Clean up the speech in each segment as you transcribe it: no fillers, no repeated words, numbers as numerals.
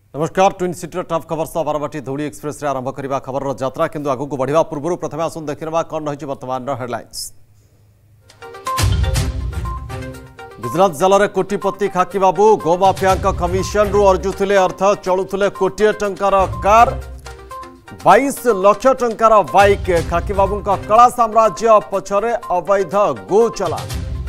नमस्कार twin city top खबर सह बारवाटी धौली एक्सप्रेस रे आरंभ करबा खबर यात्रा किंतु आगु को बढ़िबा पूर्व प्रथम आसन देखिबा कोन रहिछि वर्तमान हेडलाइंस। गुजरात जाल रे कोटिपति खाकी बाबू गोमाफिया कमिशन रु अर्जुथिले अर्थ चलुथिले कोटिए टंकार कार 22 लाख टंकार बाइक खाकी बाबू कला साम्राज्य पछरे अवैध गो चला।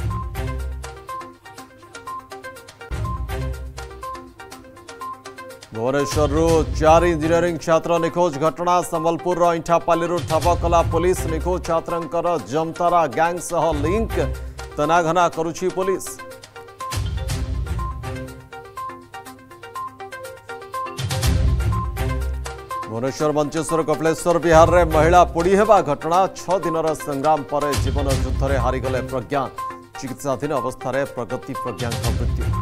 भुवनेश्वर 4 इंजीनियरिंग छात्र निखोज घटना संबलपुर इंठापाली ठाब कला पुलिस निखोज छात्रंकर जमतारा गैंग सह लिंक तनाघना करुछि पुलिस। भुवनेश्वर मंचेश्वर कपिलेश्वर बिहार रे महिला पोड़ी हेबा घटना 6 दिनर संग्राम पर जीवन युद्ध रे हारिगले प्रज्ञा चिकित्साधीन अवस्था रे प्रगति प्रज्ञा मृत्यु।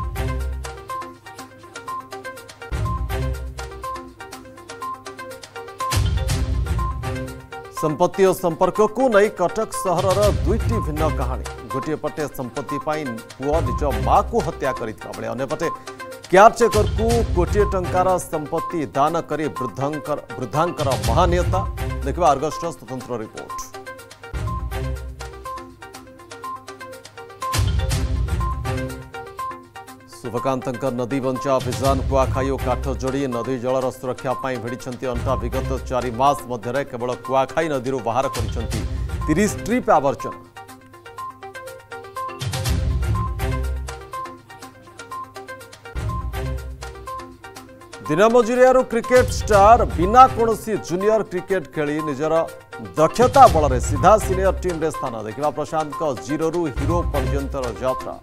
संपत्ति और संपर्क को नहीं कटक सहर दुईटी भिन्न कहानी। गोटे पटे संपत्ति पुआ निज माँ को हत्या करते अंपटे केयारटेकर को कोटी टंकार संपत्ति दान कर वृद्धांकर महानियता देखा अर्गस्ट स्वतंत्र रिपोर्ट। शुभकांत नदी बंचा अभियान कुआखाई और काठ जोड़ी नदी जलर सुरक्षा भिड़ी अंटा विगत 4 मास मध्य केवल कुआखाई नदी बाहर कर 30 ट्रिप आवर्जन। दिन मजुरिया क्रिकेट स्टार बिना कौनसी जूनियर क्रिकेट खेली निजर दक्षता बल में सीधा सीनियर टीम रे स्थान देखा प्रशांत जीरो रु हीरो पर्यंतर यात्रा।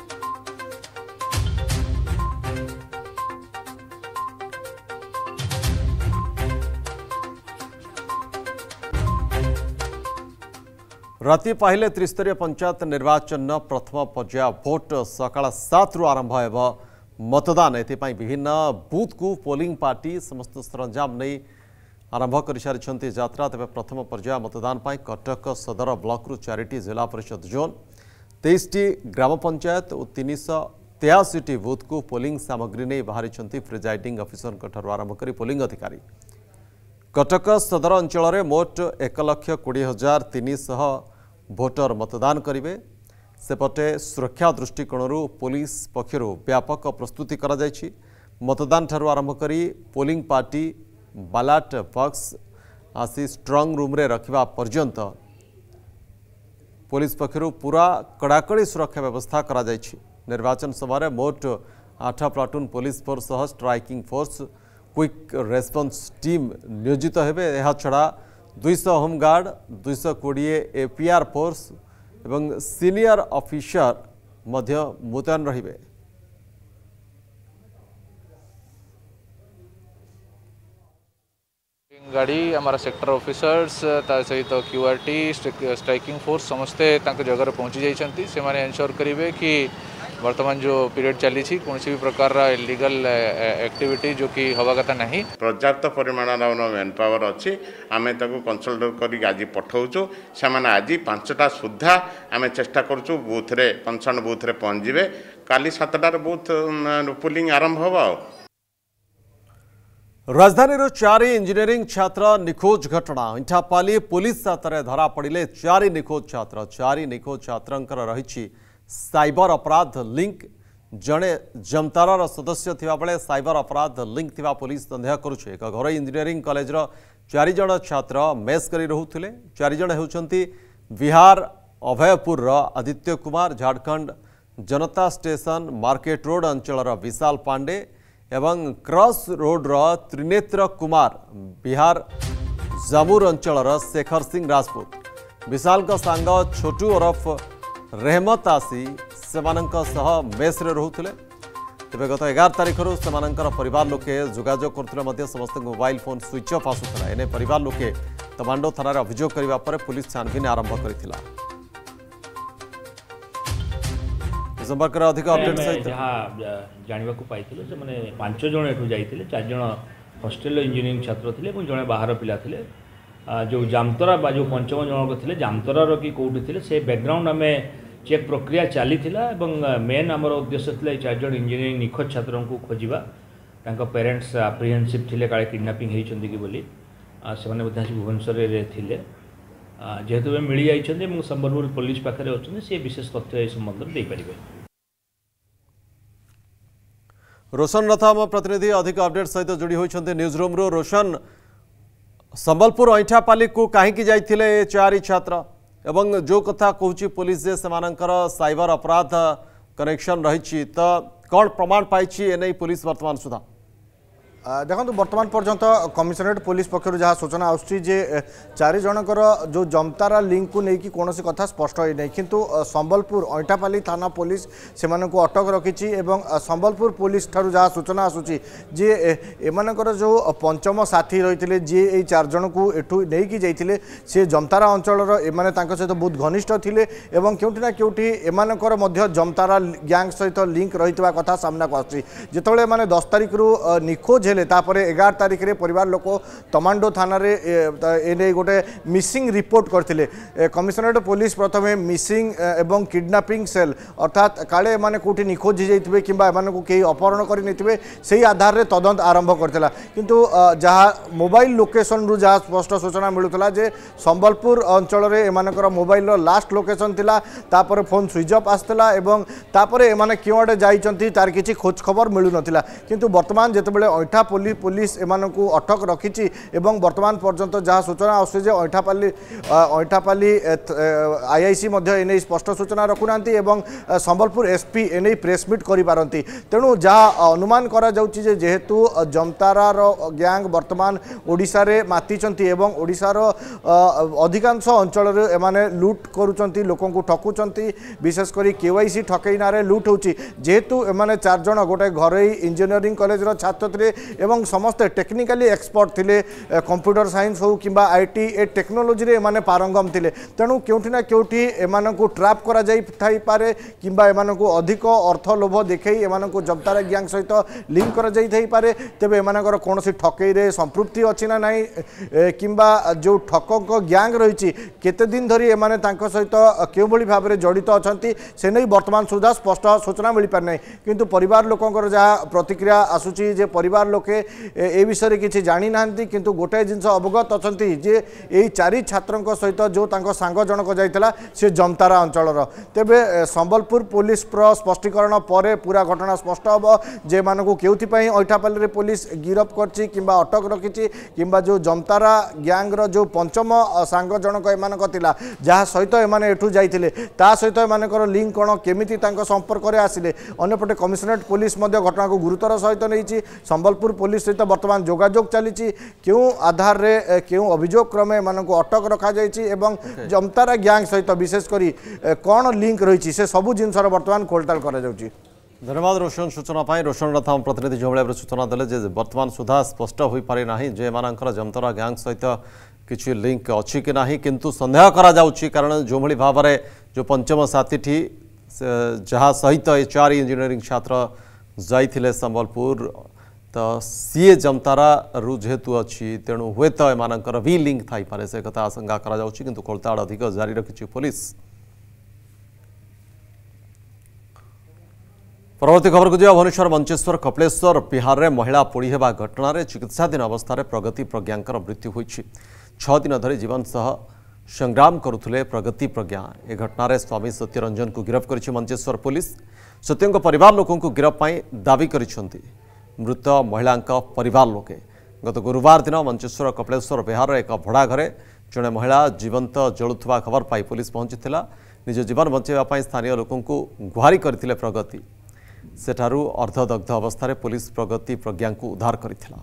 राति पाहिले त्रिस्तरीय पंचायत निर्वाचन प्रथम पर्याय भोट सकाळ 7 रु आरंभ हेब मतदान एथिपाई विभिन्न बूथ को पोलिंग पार्टी समस्त सरंजाम नहीं आरंभ कर सारी यात्रा। तेज प्रथम पर्याय मतदान पाई कटक सदर ब्लॉक रु 4टी जिला परिषद जोन 23टी ग्राम पंचायत और 383टी बूथ को पोलिंग सामग्री नहीं बाहरी प्रिजाइडिंग अफिसर आरंभ कर पोलिंग अधिकारी। कटक सदर अंचल मोट 1,20,300 भोटर मतदान करेंगे। सेपटे सुरक्षा दृष्टिकोणरू पुलिस पक्षर व्यापक प्रस्तुति करा जायछि। मतदान ठारू आरंभ करी पोलिंग पार्टी बैलेट बॉक्स आसी स्ट्रांग रूम रे रखिबा पर्यंत पुलिस पक्षर पूरा कड़ाकड़ी सुरक्षा व्यवस्था करा जायछि। निर्वाचन समय मोट 8 प्लाटून पुलिस फोर्स सह striking force quick response team नियोजित हेबे। यह छड़ा 200 होमगार्ड 220 एपीआर फोर्स एवं सीनियर ऑफिसर मध्य मुतयन रहिबे। गाड़ी हमारा सेक्टर ऑफिसर्स सहित क्यूआरटी स्ट्राइकिंग फोर्स समस्ते जगह पहुँची जाइछंती। से माने एंश्योर करिवे कि वर्तमान जो पीरियड चली कौन भी प्रकार इलीगल एक्टिविटी जो कि हवा कथा नहीं। पर्याप्त परिमाण मैन पावर अच्छी आम कनसल्ट कर आज पठाऊँ से आज 5टा सुधा आम चेष्टा करूँ बूथ रे कंसर्न बूथ रे पहुँच जाए। काली 7टार बूथ पुलिंग आरंभ हो। राजधानी 4 इंजीनियरिंग छात्र निखोज घटना इंठापाली पुलिस हाथ में धरा पड़े 4 निखोज छात्र। 4 निखोज छात्रंकर रही साइबर अपराध लिंक। जड़े जमतार सदस्य थिबा बेले साइबर अपराध लिंक थिबा पुलिस संदेह करुछे। एक घर इंजीनियरिंग कॉलेज 4 जण छात्र मेस करी रहुथिले। 4 जण हेउछंती बिहार अभयपुर आदित्य कुमार, झारखंड जनता स्टेशन मार्केट रोड अंचल विशाल पांडे एवं क्रॉस रोड त्रिनेत्र कुमार, बिहार जामुर अंचल शेखर सिंह राजपूत। विशाल का सांग छोटू ओरफ रेहमत आसी सेमानंक सह मेस रे रहुथिले। तेबे गत 11 तारिख रु सेमानंकर परिवार लोके जोगाजोग करथिले समस्त मोबाइल फोन स्विच ऑफ आसुथला। एने परिवार लोके तमांडो थाना रे अभियोग करिबा पर पुलिस छानबीन आरंभ करथिला। संपर्क अधिक अपडेट सहित जानिबा को पाइथिले जे माने 5 जण एठु जाइथिले। 4 जण हॉस्टल इंजीनियरिंग छात्र थिले और जणे बाहर पिला थिले। जो जामतरा बा जो 5 जण थिले जामतरा कि कोठी थिले से बैकग्राउंड हमें चेक प्रक्रिया चली मेन आमर उद्देश्य था 4 जण इंजीनियरिंग निखोज छात्र को खोजा पेरेंट्स आप्रिहेनसिव थिले काले किडनैपिंग होइछन्ती कि बोली से माने भुवनेश्वर थिले जेहेतु मिली जाइछन्ती संबलपुर पुलिस पाखरे अछन्ती से विशेष तथ्य ए संबंध दे परिबे। रोशन रथ आम प्रतिनिधि अधिक अपडेट सहित जोड़ी होती न्यूज रूम रो। रोशन, संबलपुर ऐठापाली को कहीं जाइथिले ए 4 छात्र एवं जो कथा कहूँ पुलिस जे सेमानंकर साइबर अपराध कनेक्शन रही तो कौन प्रमाण पाई एने पुलिस वर्तमान सुधा? देखो बर्तमान पर्यंत कमिशनरेट पुलिस पक्षर जहाँ सूचना आसुची जे 4 जनकर जो जमतारा लिंक को लेकिन कौन कथा स्पष्ट हो नहीं, किंतु संबलपुर ऐठापाली थाना पुलिस से अटक रखी एवं संबलपुर पुलिस ठारू जहाँ सूचना आसुची जे एमानकर जो पंचम साथी रही जी ये 4 जन को एठू नहीं जाइए सी जमतारा अंचल एमाने सहित बहुत घनिष्ठ थिले एवं केउठी ना केउठी एमानकर मध्य जमतारा गैंग सहित लिंक रही कथा सामना को आसुची। जेतेबेले एमाने 10 तारिख रु निखोज तापर 11 तारिख रे परिवार लोक तमांडो थाना रे एने गोटे मिसिंग रिपोर्ट करथिले। कमिशनरेट पुलिस प्रथमे मिसिंग एवं किडनैपिंग सेल अर्थात काले माने कोठी निखोज जाइथिबे किंबा एमाने को केही अपहरण करि नेथिबे सेही आधार रे तदंत आरंभ करथिला, किंतु जहाँ मोबाइल लोकेशन रु जहाँ स्पष्ट सूचना मिलुतला जे संबलपुर अंचल रे एमानकर मोबाइल रो लास्ट लोकेशन थिला, तापर फोन स्विच ऑफ आस्तला एवं तापर एमाने किवाडे जाइचंती तार किछि खोज खबर मिलु नथिला। किंतु वर्तमान जेतेबेले ऐठा पुलिस एमानकु अटक रखिछि एवं वर्तमान पर्यंत जहाँ सूचना आसे जे ऐठापाली आईआईसी मध्य एने स्पष्ट सूचना रखुनांती एवं संबलपुर एसपी एने प्रेसमिट करि पारंती। तेणु जहाँ अनुमान करा जाउछि जे जेहेतु जमतारार गैंग वर्तमान ओडिशा रे मातिचंती एवं ओडिशार अधिकांश अंचल रे एमाने लूट करूचंती, लोकंकु ठकुचंती, विशेष करी केवाईसी ठकई नारे लूट होउछि। जेहेतु एमाने 4 जन गोटे घरई इंजीनियरिंग कॉलेज रो छात्र थे एवं समस्ते टेक्निकाली एक्सपर्ट थिले, कंप्यूटर साइंस हो कि आईटी ए टेक्नोलोजी रे माने पारंगम थिले। तेणु केउठी ना केउठी एमानकु ट्रैप करा जाई थाई पारे किंबा एमानकु अधिक अर्थ लोभ देखै एमानकु जमतारा गैंग सहित लिंक करा जाई थाई पारे। तेबे एमानकर कोनोसी ठकई रे संपृक्ति अछि ना नाही किंबा जो ठकक गैंग रहिछि केते दिन धरी एमाने तांको सहित केउ भली भाबरे जडित अछंती से नै वर्तमान सुधा स्पष्ट सूचना मिलि पार नै। किंतु परिवार लोकंकर जहाँ प्रतिक्रिया आसुची जे परिवार लोके ए विषय किसी जानी ना, किंतु गोटे जिनस अवगत अच्छा जे यही 4 छात्रों सहित जो तांको सांग जनक जाइला से जमतारा अंचल। तेबे संबलपुर पुलिस स्पष्टीकरण पर पूरा घटना स्पष्ट हम जे मानक केउथिपाई ऐठापाली रे पुलिस गिरफ करछि किंबा अटक रखिछि किंबा जो जमतारा गैंग रो जो पंचम सांग जनक एमानक तिला जहाँ सहित एमाने एठू जाइथिले ता सहित एमानकर लिंक कोन केमिति तांको संपर्क रे आसिले। अन्यपटे कमिशनरेट पुलिस मध्य घटना को गुरुतर सहित नहीं संबलपुर पुलिस सहित वर्तमान जोगाजोग चली क्यों आधार रे क्यों अभियोग क्रमे मानक अटक रखा एवं जमतारा गैंग सहित विशेषकर कौन लिंक रही से सबू जिनस वर्तमान खोलताल करा जाउची। धन्यवाद रोशन सूचना पाई। रोशन रथ प्रतिनिधि जो भाव सूचना देले जे वर्तमान सुधा स्पष्ट हो पारि नाही जे एमानकर जमतारा गैंग सहित किछि लिंक अछि कि नाही, किंतु संदेह करा जाउची कारण जो भली भाव रे जो पंचम साथी जहाँ सहित 4 इंजीनियरिंग छात्र जाइथिले संबलपुर तो सीए जमतारा रु जेहेतु अच्छी तेणु हुए तो एमानकर भी लिंक थाई पारे से कथा आशंका करा जाउची, किंतु खोलताड़ अधिक जारी रखिछि पुलिस। परवर्ती खबर को जाओ भुवनेश्वर मंचेश्वर कपिलेश्वर बिहार में महिला पोड़ी हेबा घटना रे चिकित्साधीन अवस्था प्रगति प्रज्ञांकर मृत्यु होइछि। 6 दिन धरी जीवन सह संग्राम करुथुले प्रगति प्रज्ञा। ए घटना रे स्वामी सत्यरंजन को गिरफ्त करिछि मंचेश्वर पुलिस। सत्यंक परिवार लोकों को गिरफ्त पाई दावी करिछन्ति मृत महिला परिवार लोके। गत गुरुवार दिन मंचेश्वर कपिलेश्वर बिहार एक भड़ा घरे जड़े महिला जीवंत जलुवा खबर पाई पुलिस पहुंची निज जीवन बचाइवाई स्थानीय लोकों को गुहारी करथिले प्रगति। सेठारु अर्धदग्ध अवस्था पुलिस प्रगति प्रज्ञा को उद्धार करथिला।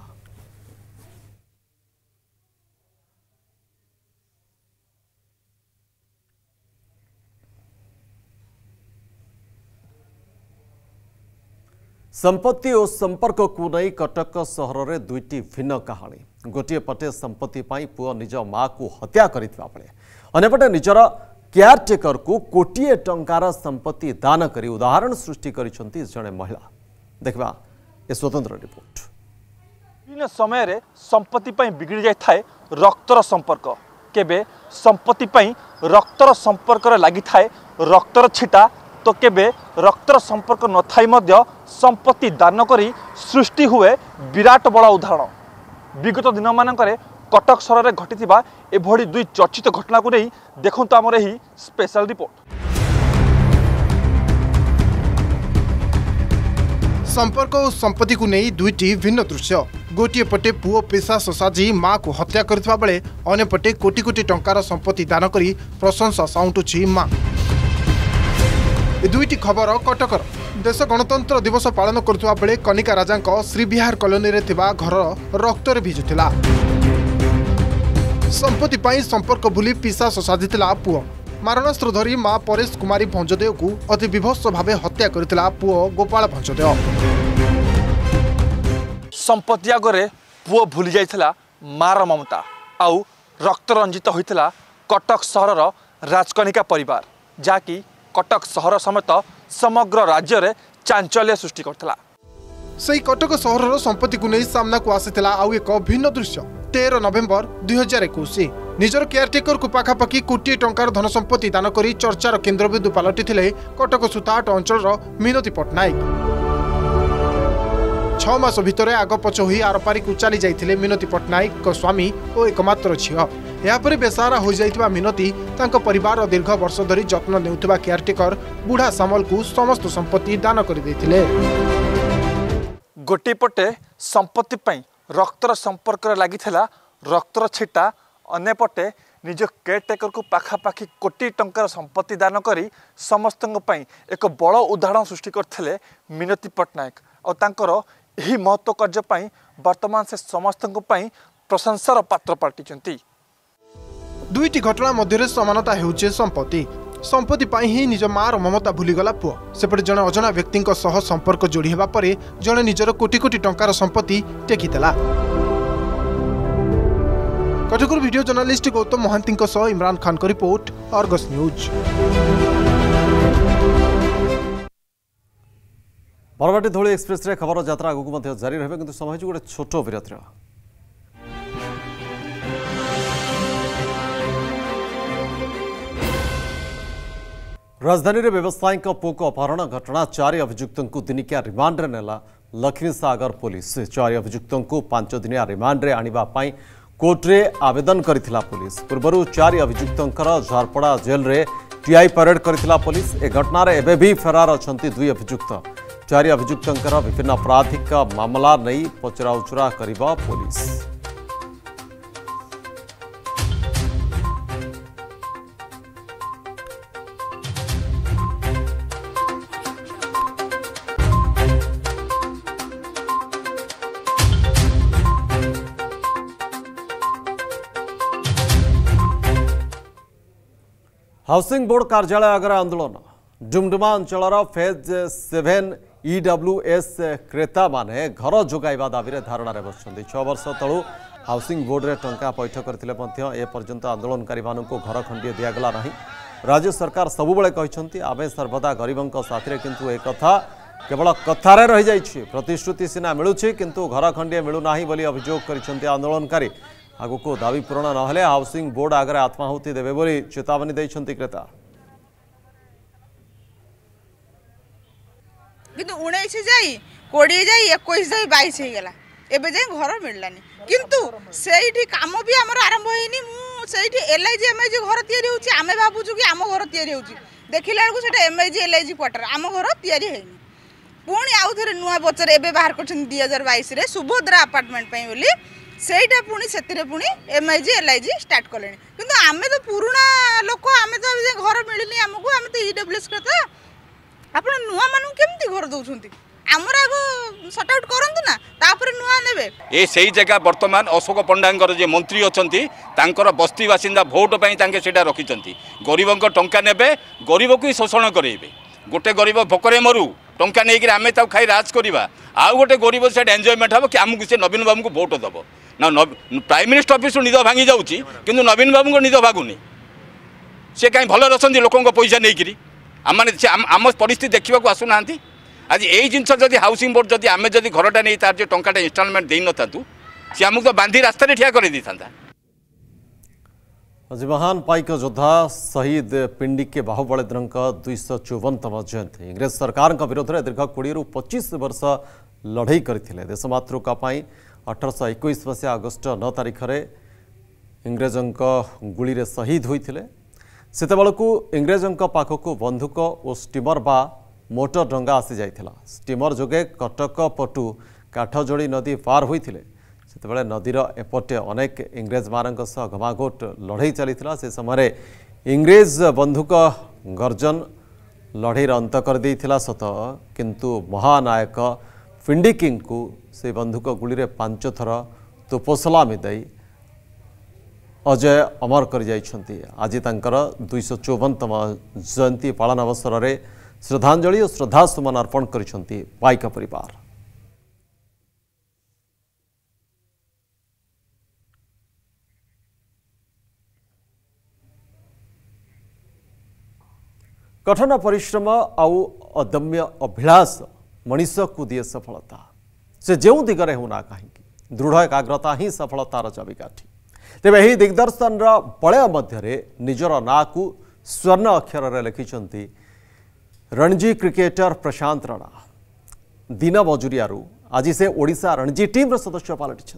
संपत्ति और संपर्क को नहीं कटक सहर में 2टी भिन्न कहानी। गोटे पटे संपत्ति पाई पुओ निज माँ को हत्या करथिबा बेले अन्यपटे निजर केयरटेकर को कोटिए टंकार संपत्ति दान करी उदाहरण सृष्टि करिसंती जणे महिला। देखबा ए स्वतंत्र रिपोर्ट। विभिन्न समय रे संपत्ति पाई बिगड़ी जाय थाए रक्तर संपर्क, केबे संपत्ति पाई रक्तर संपर्क रे लागि थाए रक्तर छिटा तो केबे रक्तर संपर्क न थाई मध्य संपत्ति दान करी सृष्टि हुए विराट बड़ा उदाहरण। विगत दिन मानकरे कटक सहर में घटी एभली दुई चर्चित घटना को नहीं देखु आमर यही स्पेशल रिपोर्ट। संपर्क और संपत्ति को नहीं दुईटी भिन्न दृश्य। गोटे पटे पुओ पेशा ससाजी माँ को हत्या करथिबा बेले अन्य पटे कोटी कोटी टंकार संपत्ति दान करी प्रशंसा साउंटुछि माँ। ए दुईटी खबर कटकर देश गणतंत्र दिवस पालन करथिबा बेले कनिका राजा श्रीविहार कॉलोनी रे थिबा घर रक्तरे भिजुथिला। संपत्ति पाई संपर्क भूली पिशाच साजिथिला पुओ। मारणास्त्र धरी माँ परेश कुमारी भंजदेव को अति विभत्स भावे हत्या करथिला पुओ गोपाल भंजदेव। संपत्ति आगे पुओ भूली जाइथिला मार ममता आउ रक्तरंजित होइथिला कटक सहर राजकनिका परिवार, जाकि कटक सहर समेत समग्र राज्य रे चांचल्य सृष्टि करथिला। सही कटक सहर संपत्ति को नहीं सामना को आसीथिला आउ एक भिन्न दृश्य। 13 नवेम्बर 2021 निजर केयरटेकर को पाखापाखि कोटी टंकार धन संपत्ति दान करी चर्चार केन्द्रबिंदु पलटि कटक सुताहाट अंचल मिनती पट्टनायक। 6 मास भितर आग पछ होई आरपारी को चली जाइथिले मिनती पट्टनायक स्वामी और एकमात्र झील। यापर बेसहारा हो जाइथिबा मिनती तांको परिवार दीर्घ वर्ष धरी जत्न नेउथिबा केयरटेकर बुढ़ा सामल को समस्त संपत्ति दान कर देथिले। गोटे पटे संपत्ति पई रक्तर संपर्क लगी रक्तर छिटा, अन्य पटे निज केयरटेकर को पाखापाखि कोटी टंकार संपत्ति दान करी समस्त एक बड़ उदाहरण सृष्टि करथिले मिनती पट्टनायक और तांकर यही महत्व कार्य पई वर्तमान से समस्त प्रशंसार पात्र पार्टी। दुईटी घटना मध्य समानता हेउचे संपत्ति। संपत्ति पाई ही निज मार ममता भूलीगला पुओ। सेपटे जड़े अजना व्यक्ति संपर्क जोड़ी हेबा परे जड़े निजर कोटी कोटी टंकार संपत्ति टेकिदेला। कटकर वीडियो जर्नलिस्ट गौतम महांती सह इमरान खान को report, Argus news. Barabati Dhauli express रे खबर यात्रा आगक जारी रहे किंतु समय गोटे छोट विरतिर। राजधानी रे व्यवसायी पुओ अपहरण घटना 4 अभियुक्तों को दिनिकिया रिमांड रे नेला लक्ष्मी सागर पुलिस। 4 अभियुक्तों को 5 दिनिया रिमांड रे आनिबा पाई कोर्ट रे आवेदन करिथिला पुलिस। पूर्व 4 अभियुक्तों झारपड़ा जेल रे टीआई परेड करिथिला पुलिस। ए घटना रे एबे भी फरार अछंती 2 अभियुक्त। 4 अभियुक्तों विभिन्न आपराधिक मामला नहीं पचराउचरा करिबा पुलिस। हाउसिंग बोर्ड कार्यालय आगे आंदोलन। डुमडुमा अंचल फेज 7 EWS क्रेता माने घर जोगाइबा दाबी धारणा बसुंट। 6 वर्ष तलू हाउसिंग बोर्ड रे टंका पैठ करथिले ए पर्यंत आंदोलनकारी मानक घर खंडे दिगला ना। राज्य सरकार सबुबले कहते आमे सर्वदा गरीबों साथी, किंतु एक कथा केवल कथारे रही जाइछि। प्रतिश्रुति सिना मिलुछि किंतु घर खंडे मिलुना बोली अभियोग करछन्ति आंदोलनकारी। आगको दाबी पूरण नहले हाउसिंग बोर्ड आगे आत्माहुति देवे बोली चेतावनी दैछन्ति क्रेता। किंतु 19 जाई 20 जाई 21 जाई 22 हे गेला एबे जाई घर मिललानी। किंतु सेठी काम भी हमर आरंभ होइनी। मु सेठी एलआईजी एमआईजी घर तयारी होची। आमे भाबुछु कि आम घर तयारी होची, देखिला को सेटा एमआईजी एलआईजी क्वार्टर आम घर तयारी हेनी। पुणी आउ थरे नुआ बचर एबे बाहर करछन 2022 रे सुभद्रा अपार्टमेंट पई बोली सेटा पुणी सेतिरे पुणी एमआईजी एलआईजी स्टार्ट कलेनी। किंतु आमे तो पुराना लोक, आमे तो घर मिलनी हमको, आमे तो ईडब्ल्यूएस करता आपण नुआ मानु केमती घर दउछंती। हमर आगो सॉर्ट आउट करंतु ना, तापर नुआ नेबे। ए सही जगह वर्तमान अशोक पंडांगर जे मंत्री अछंती तांकर बस्ती बासिंदा भोट पई तांके सेटा रखिचंती। गरीबंक टंका नेबे, गरीब को शोषण करेबे। गोटे गरीब भोकरे मरु टंका नहीं आमे ताऊ खाई राज करवा, आउ गोटे गरीब से एंजॉयमेंट हम कि आमको से नवीन बाबू को भोट दब ना। प्राइम मिनिस्टर ऑफिस निद भांगी जाऊँगी किंतु नवीन बाबू को निद भागुनी। सी कहीं भल रही लोक पैसा नहीं आम परिस्थिति देखा आसुना। आज यही जिनस जदि हाउसिंग बोर्ड जदि आम जदि घरटा नहीं तार जो टंकाटा इनस्टॉलमेंट दे न था सी आमको तो बांधी रास्ता ठिया कर। आज महान पाइक योद्धा शहीद पिंडिके बाहुबलेन्द्र 254तम जयंती इंग्रेज सरकार विरोध में दीर्घ 20 ରୁ 25 वर्ष लड़ई करते देशमातृका 1821 मसीहा अगस्ट 9 तारिख में इंग्रेजों गुली रे शहीद होते सेतबेलू इंग्रेजों पाखक बंधुक और स्टीमर बा मोटर डंगा आसी जाइथिला स्टीमर जोगे कटक पटु काठजोड़ी नदी पार होते सेतबेले नदीर एपटे अनेक इंग्रेज मानक घमाघोट लड़ई चली से समय इंग्रेज बंधुक गर्जन लड़ईर अंत कर देइथिला सत किंतु महानायक पिंडिकिंग को से बंधुक गुली रे 5 थर तोपसलामी दई अजय अमर कर जाइछंती। आज तांकर 254तम जयंती पालन अवसर में श्रद्धांजलि और श्रद्धासुमन अर्पण करिछंती पाइक परिवार। कठोर परिश्रम आउ अदम्य अभिलाष मनीष को दिए सफलता से जो दिगरे होना कहीं दृढ़ एकाग्रता ही सफलतार चाबिकाठी तेज यही दिग्दर्शन बलय मध्य निजर ना को स्वर्ण अक्षर लिखिं रणजी क्रिकेटर प्रशांत राणा दिन मजुरिया आज से ओडिशा रणजी टीम सदस्य पलटि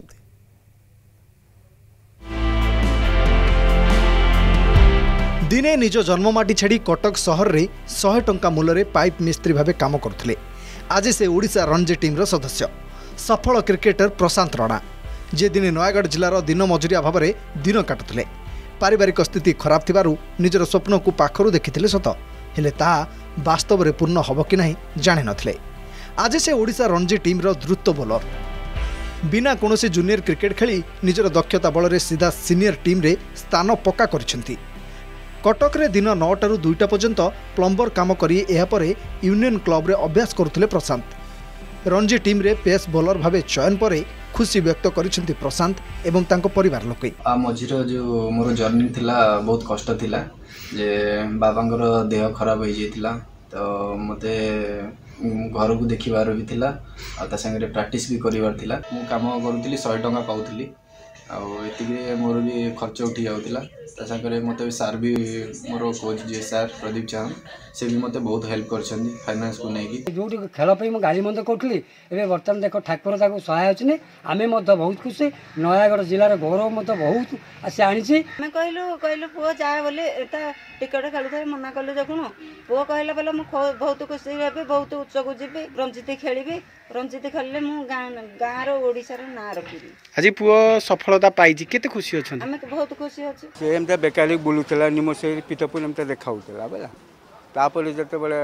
दिने निज जन्ममाटी छाड़ी कटक सहर रे 100 टंका मूल्य पाइप मिस्त्री भाव काम करथिले। आज से ओडिशा रणजी टीम सदस्य सफल क्रिकेटर प्रशांत राणा जे दिने नयागढ़ जिलार दिन मजुरिया भाव में दिन काटुले पारिवारिक स्थिति खराब थिबारु निजर स्वप्न को पाखरु देखिथिले सत हेले ताहा वास्तव में पूर्ण हब कि नहीं जानि नथिले। आज से ओडिशा रणजी टीम द्रुत बोलर बिना कोनोसी जूनियर क्रिकेट खेली निजर दक्षता बल रे सीधा सीनियर टीम रे स्थान पक्का करिसेंती। कटक रे दिन 9 टारू 2टा पर्यंत प्लम्बर काम करी एहा परे यूनियन क्लब रे अभ्यास करुथिले प्रशांत। रणजी टीम रे पेस बॉलर भावे चयन परे खुशी व्यक्त करिसेंती प्रशांत एवं तांको परिवार लोके। मझिर जो मोर जर्नी थिला बहुत कष्ट थिला जे बाबांगर देह खराब हो जाइतिला तो मते घर को देखिबार भी थिला आ ता संगे प्रैक्टिस भी करिवार थिला मु काम करूतिली 100 टंका पाउतिली आ एतिके मोर भी खर्च उठी जाउतिला ता संगे मते सार भी मोर कोच जे सार प्रदीप चाहन से भी मते बहुत हेल्प करछन फाइनेंस को नै कि जोटी खेल पे म गाड़ी मंद करथली एबे वर्तमान देखो ठाकुर ताको सहाय होचने आमे मते बहुत खुशी नयागढ़ जिल्ला रे गौरव मते बहुत आसे आनी छी। मैं कहलु पुओ जाए बोले एता टिकट खेलु थे मना कलु देखुन पुओ कहला बेला म बहुत खुशी हेबे बहुत उच्च को जिबे रंजित खेलिबे रंजित खेलले मु गाँ रो ओडिसा रो ना रखिबी। आज पुओ सफलता पाइजी केते खुशी अछन हमें बहुत खुशी अछि से एमते बेकारी बुलुतला निमो से पितपुर एमते देखाउतला बेला तापर जते बेले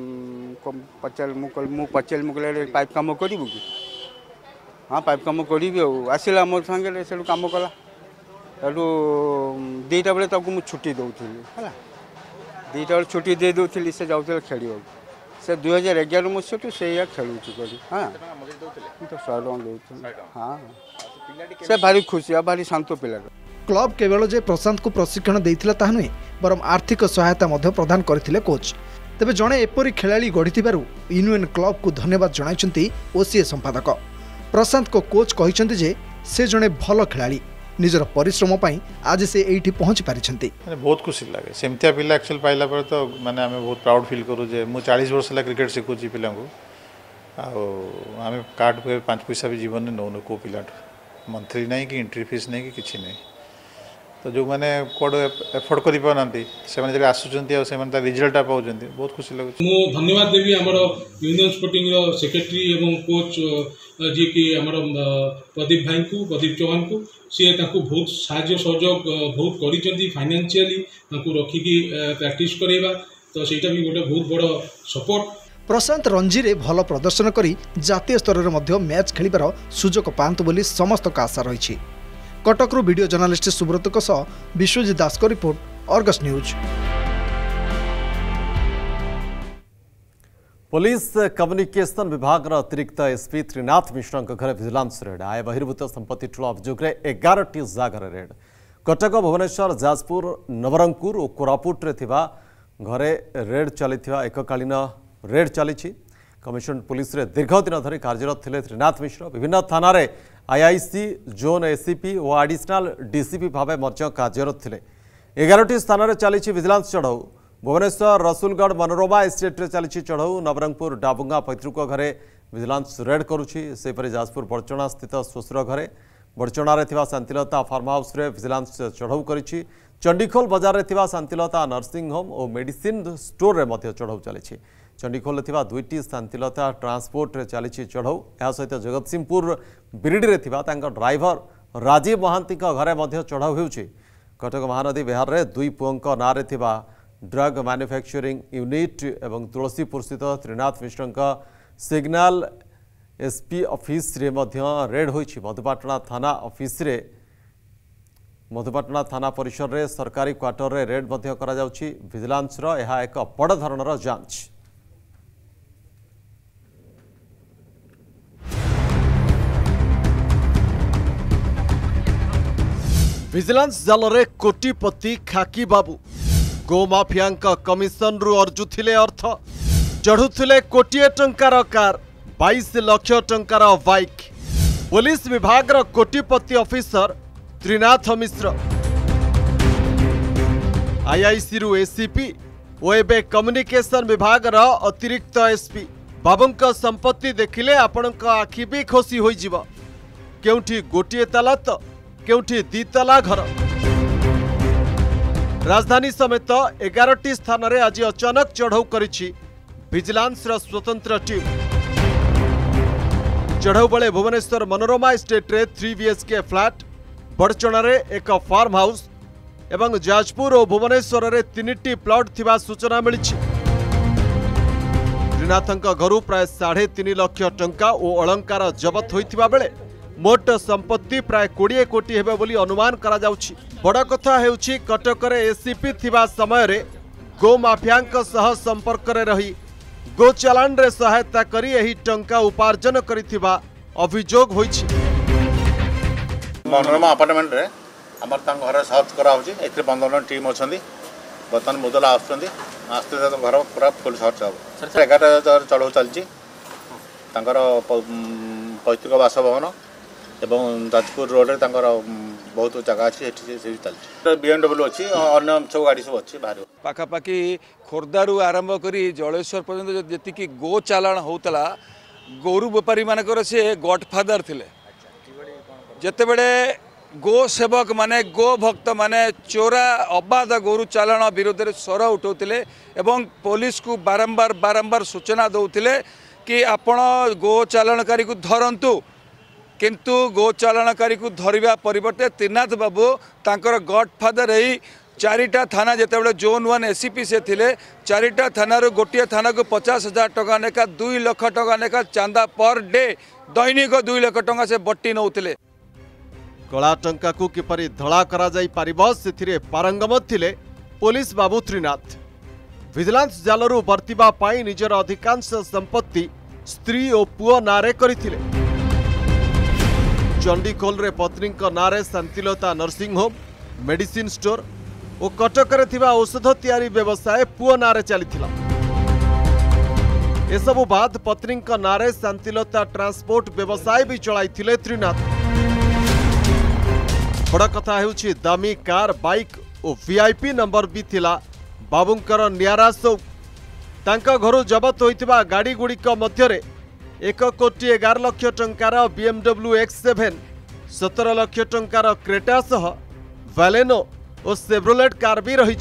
पचल मु कहले पाइप काम करिबु कि हाँ पाइप काम करिबि आसिला मोर संगे से काम कला एटू 2टा बेले ताकू मु छुट्टी दउथिली हला 2टा बेले छुट्टी दे दउथिली से जाउतले खेलियो से 2011 मसीह से या खेलुची करी हाँ तो 100 दउथिली हाँ से भारी खुशी भारी शांत पिला। क्लब केवल जे प्रशांत को प्रशिक्षण देइथिला ताहा नुहे बरम आर्थिक सहायता मध्य प्रदान करथिले कोच। तेबे जणे एपरी खेलाड़ी गढ़िथिबारु यूनियन क्लब को धन्यवाद जणाइछंती ओसीए संपादक। प्रशांत को कोच कहिछंती जे से जणे भलो खेलाड़ी निजर परिश्रम पई आज से एठी पहुंच पारिछंती। बहुत खुशी लागे सेमतिया पिला एक्चुअल पाइला पर तो माने हमें बहुत प्राउड फील करू जे मु 40 वर्ष ला क्रिकेट सिखुची पिला को आ हमें कार्ड पे 5 पैसा भी जीवन में नौनो को पिला मंथली नहीं कि एंट्री फीस नहीं कि किछि नहीं तो जो मैंने कोड एफोर्ड करि पानांती से माने जब आसुचंती आ से माने रिजल्ट आ पाउचंती बहुत खुशी लागु। मु धन्यवाद देबी हमर यूनियन स्पोर्टिंग रो सेक्रेटरी एवं कोच जे कि हमर प्रदीप भाई को प्रदीप चौहान को सी ताकू बहुत साहाय्य सहयोग बहुत करिचंती फाइनेंशियली ताकू रखी की प्रैक्टिस करेबा तो सेटा भी गोटे बहुत बड़ सपोर्ट। प्रशांत रणजी रे भल प्रदर्शन करी जातीय स्तर रे मध्य मैच खेलिबार सुजोग पांत बोली समस्त का आशा रही। कटक वीडियो जर्नालिस्ट सुब्रत विश्वजीत दास को report Argus news. Police communication विभाग अतिरिक्त एसपी त्रिनाथ मिश्र घर विजिलेंस रेड आय बहिर्भूत संपत्ति ठूल अभियोग 11टी जगार रेड कटक भुवनेश्वर जाजपुर नवरंगपुर और कोरापुट घरे रेड चली एककालीन रेड चली कमिशन पुलिस रे दीर्घ दिन धरी कार्यरत थे त्रिनाथ मिश्र विभिन्न थाना आईआईसी जोन एसीपी और एडिशनल डीसीपी भाव कार्यरत थे 11टी स्थान में चली विजिलेंस चढ़ऊ। भुवनेश्वर रसुलगढ़ मनोरमा एस्टेट चली चढ़ऊ। नवरंगपुर डाबुंगा पैतृक घरे विजिलेंस रेड करुछि। सेपरि जाजपुर बड़चणा स्थित श्वशुर घरे बड़चणारे थिबा शांतिलता फार्म हाउस रे विजिलेंस चढ़ऊ करिछि। चंडीखोल बाजार रे थिबा शांतिलता नर्सिंग होम और मेडिसिन स्टोर रे मध्य चढ़ऊ चली। चंडीखोल थिबा 2टी शांतिलता ट्रांसपोर्ट रे चली चढ़ऊ। या सहित जगतसिंहपुर बिरिडी रे थिबा तांका ड्राइवर राजीव महांती घरे मध्य चढ़ऊ हेउछि। कटक महानदी विहार रे 2 पुओं नाँ ड्रग मैन्युफैक्चरिंग यूनिट एवं तुलसीपुर स्थित Trinath Mishra signal SP office रे मध्य रेड होइछि। मधुपाटना थाना ऑफिस रे मधुपाटना थाना परिसर रे सरकारी क्वार्टर रे रेड मध्य करा जाउछि। विजिलेंस रो यह एक बड़ धरणर जांच। विजिलेंस जाल रे कोटिपति खाकी बाबू गोमाफिया कमिशन रु अर्जुथिले अर्थ चढ़ुथिले कोटिए टंकार कार 22 लाख टंकार बाइक। पुलिस विभाग रो कोटिपति ऑफिसर त्रिनाथ मिश्र आईआईसी रु एसीपी ओ एबे कम्युनिकेशन विभाग रो अतिरिक्त एसपी बाबूंक संपत्ति देखिले आपणक आखि भी खोसी होई जिवो। केउठी गोटिए ताला तो केउठी 2 ताला घर। राजधानी समेत 11टी स्थान रे आज अचानक चढ़ऊ करिछि विजिलेंस रो स्वतंत्र टीम। चढ़ऊ बेले भुवनेश्वर मनोरमा एस्टेट रे 3 BHK फ्लैट, बड़चणा रे एक फार्म हाउस एवं जाजपुर और भुवनेश्वर रे 3टी प्लॉट थिबा सूचना मिलिछि। त्रिनाथंक घरु प्राय 3.5 लाख टंका और अलंकार जबत होइथिबा बेले मोट संपत्ति प्राय 20 कोटी हेबे बोली अनुमान करा जाउछि। बड़ कथा हेउछि कटक रे एसीपी थिबा समय रे गो माफियांक सह संपर्क रे रही गो चालान रे सहायता करी एही टंका उपार्जन करिथिबा अभियोग होइछि। मनोरमा अपार्टमेंट रे हमर तां घर सर्च करा होछि। एथि 15 टीम अछंदी। बतन मुदला आछंदी आस्ते घर पूरा फुल सर्च हो। 11 चढ़ऊ चलछि। तांकर पैतृक बासभवन एवं जाजपुर रोड रे तांकर बहुत जगह अच्छी चलती। BMW अच्छी अन्य सब गाड़ी सब अच्छी बाहर पाखापाखि खोर्धारू आरंभ करी जलेश्वर पर्यंत जी गो चालाण होता गोरु बेपारी मानकर से गॉडफादर थिले। जेते बेले गो सेवक माने गो भक्त माने चोरा अबाध गोरु चालाण विरोध में स्वर उठाउथिले एवं पुलिस को बारंबार बारंबार सूचना दउथिले कि आपण गो चालाणकारी को धरंतु। किंतु गो चालाणकारी को धरिबा परिवर्ते त्रिनाथ बाबू तांकर गॉडफादर ही 4टा थाना जेतेबेले जोन 1 एसीपी से थिले 4टा थाना रो गोटिए थाना को 50,000 टका नेका 2 लाख टका नेका चांदा पर डे दैनिक 2 लाख टका से बट्टी नउथिले। कला टंका को किपरि धड़ा करा जाई पारिबो सेथिरे पारंगमत थिले पुलिस बाबू त्रिनाथ। विजिलेंस जालरू बर्तिबा पाई निजर अधिकांश संपत्ति स्त्री और पुओ नारे करिथिले। चंडीखोल रे पत्नी नारे Shantilata nursing home, medicine store और कटक रे थिबा औषध तैयारी व्यवसाय पुओ नारे चलीथिला। एसबु बाद पत्नी नारे शांतिलता ट्रांसपोर्ट व्यवसाय भी चलाइथिले त्रिनाथ। बड़ कथा हेउछि दामी कार बाइक और VIP नंबर भी थिला बाबूंकर नियारा शौक। तांका घरु जबत होइतिबा गाड़ी गुड़िक मध्यरे 1 कोटी 11 लाख टंकार BMW X7, 17 लाख टंकार क्रेटा सह वैलेनो और सेव्रोलेट कार भी रही।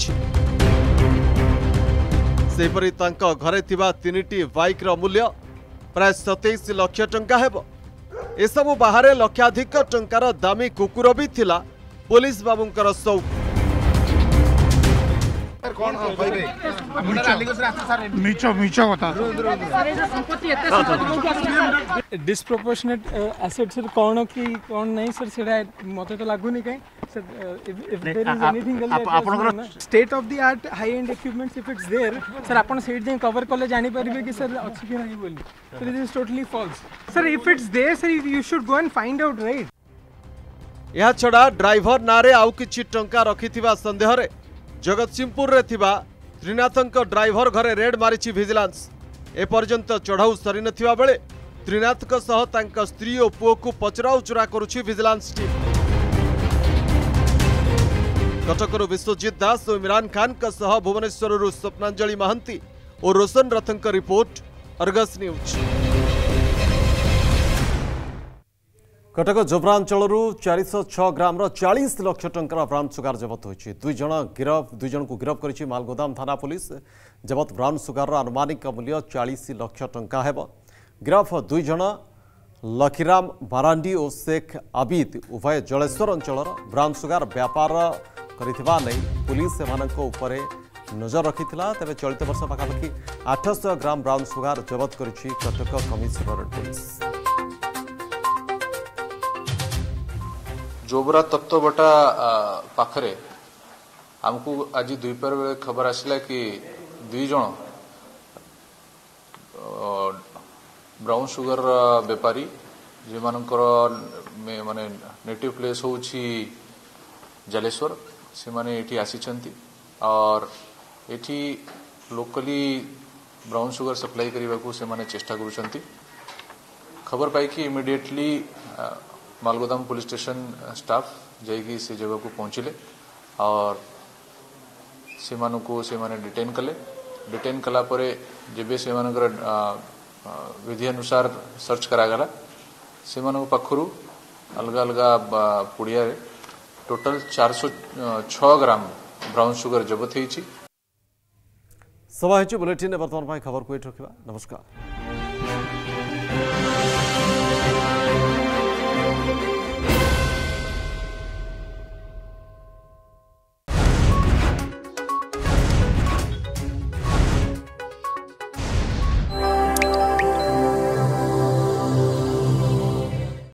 सेपरि तांका घरे थिबा 3टी बाइक रो मूल्य प्राय 27 लाख टंका हेबो। एसबु बाहरे लक्षाधिक टंकार दामी कुकुर भी थिला पुलिस बाबूंकर शौक। डिस्प्रोपोर्शनेट एसेट सर कौन की कौन नहीं सर सेटा मते तो लागुनी कहीं sir if there is anything state of the art high end equipments if it's there sir आपण सेट जे कवर करले जानि परिबे कि सर अछि कि नहीं बोली sir it is totally false sir if it's there sir you should go and find out right. या छड़ा ड्राइवर नारे आउ किछि टंका रखिथिबा संदेह रे जगतसिंहपुर रे थिबा त्रिनाथंक ड्राइवर घरे रेड मारिछि विजिलेंस। ए पर्यंत चढ़ाऊ सरी नथिबा बेले त्रिनाथक सह तांका स्त्री और पुओ को पचरा उचरा करुछि विजिलेंस टीम। कटकरू विश्वजीत दास और इमरान खान का सह भुवनेश्वर स्वप्नांजलि महांती और रोशन रथंक report Argus news. Cuttack Jobra अंचल 406 ग्राम 40 लाख टंकार ब्राउन सुगार जबत होती। दुई जन को गिरफ कर मालगोदाम थाना पुलिस। जबत ब्राउन सुगार आनुमानिक मूल्य 40 लाख टंका है। गिरफ दुई जन लखीराम बारांडी और शेख आबिद उभय जलेश्वर अंचल ब्राउन सुगार व्यापार करिथिबा नै पुलिस सेमानंको उपरे नजर रखिथिला। तेबे चलित वर्ष पाखापाखि 800 ग्राम ब्राउन सुगार जबत करिछि कटक कमिशनरेट पुलिस। जोबरा तत्वबटा पाखरे हमको आज द्विपहर बेले खबर आसला कि दुई जन ब्राउन सुगर बेपारी जे मानकर माने नेटिव प्लेस होउछि जलेश्वर से माने एठी आसीचंती और एठी लोकली ब्राउन सुगर सप्लाई करने को से माने चेष्टा करूचंती। खबर पाई कि इमिडिएटली मालगोदाम पुलिस स्टेशन स्टाफ जाइकी से जगह को पहुंचले और से माने डिटेन कले। डिटेन कला परे जेबे से मानकर विधि अनुसार सर्च करागला से पाखरु अलग अलग पुड़िया टोटल 406 ग्राम ब्राउन सुगर जबत होती। सभा बुलेटिन बर्तमान खबर को रखा। नमस्कार।